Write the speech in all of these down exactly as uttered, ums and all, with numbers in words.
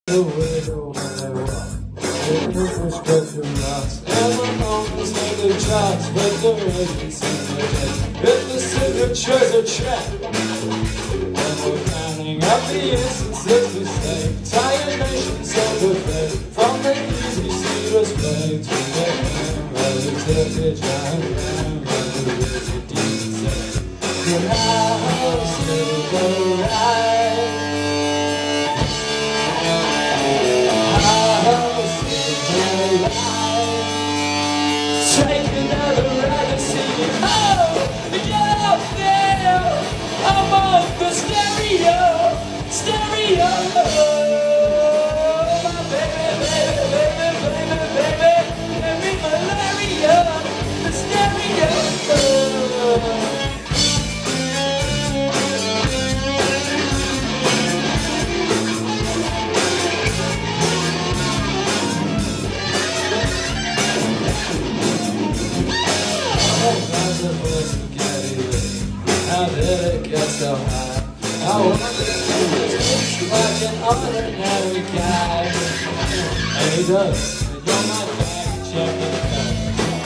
The window when I walk, the prescription rocks, and my uncles know the jobs, but there isn't signature. If the signature's a trap, and we're counting up the instances we say, tired nations of the faith, from the easy seater's plane to the hand, where we took a giant man, where the rigid demon said, "Your house will go right." Take another ride and see you. Oh, get up there. I'm on the stereo, stereo. My baby, baby, baby, baby, baby, give me malaria, the stereo. How did it get so high? I wonder if it's like an ordinary guy. And he does. And you're my fact checking guy.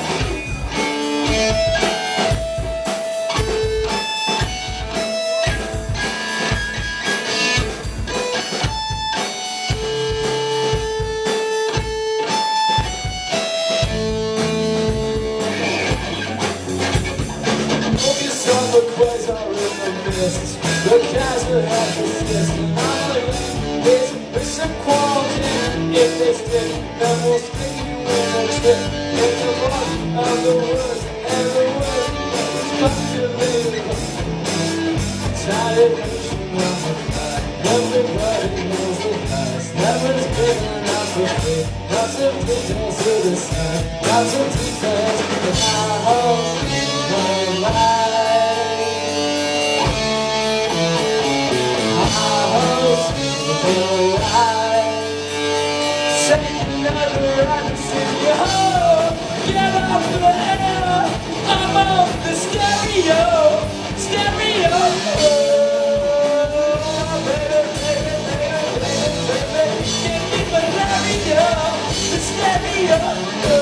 The quasar in the mist, the guys will have to assist, and I'm like, there's, there's some quality. If they stick, then we'll stick you in a trip. In the rock of the woods, and the woods is populated. Tired nation on the fly, everybody knows the past. Never's big enough for free. Lots of details to the sun, lots of details in our house, my life. Take another ride and see you home. Get up there. I'm on the stereo, stereo. Oh, baby, baby, baby, baby, baby, give me malaria, the stereo.